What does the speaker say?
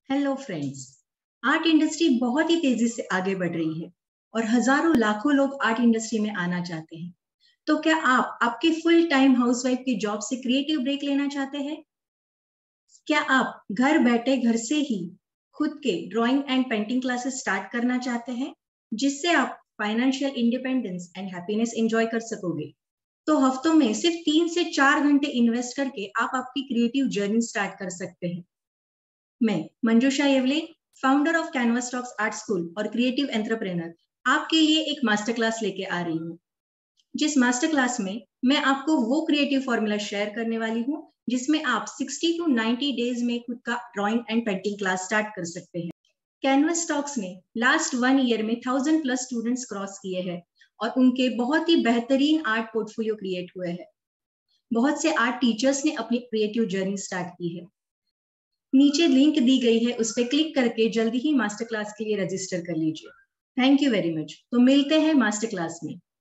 Hello friends. Art industry बहुत ही तेजी से आगे बढ़ रही है और हजारों लाखों लोग आर्ट इंडस्ट्री में आना चाहते हैं। तो क्या आप आपके फुल टाइम हाउसवाइफ की जॉब से क्रिएटिव ब्रेक लेना चाहते हैं? क्या आप घर बैठे घर से ही खुद के drawing and painting classes start करना चाहते हैं, जिससे आप financial independence and happiness enjoy कर सकोगे? तो हफ्तों में सिर्फ 3 से 4 घंटे इन्वेस्ट करके आप आपकी क्रिएटिव जर्नी स्टार्ट कर सकते हैं। मैं Manjusha Yewale, founder of Canvas Talks art school और क्रिएटिव एंटरप्रेनर, आपके लिए एक मास्टर क्लास लेके आ रही हूँ। जिस मास्टर क्लास में मैं आपको वो क्रिएटिव फॉर्मूला शेयर करने वाली हूँ जिसमें आप 60 to 90 डेज में खुद का drawing and painting class start कर सकते हैं। कैनवास टॉक्स ने लास्ट 1 ईयर में 1000+ स्टूडेंट्स क्रॉस किए हैं और उनके बहुत ही बेहतरीन आर्ट पोर्टफोलियो क्रिएट हुए हैं। बहुत से आर्ट टीचर्स ने अपनी क्रिएटिव जर्नी स्टार्ट की है। नीचे लिंक दी गई है, उस पर क्लिक करके जल्दी ही मास्टर क्लास के लिए रजिस्टर कर लीजिए। Thank you very much. तो मिलते हैं मास्टर क्लास में।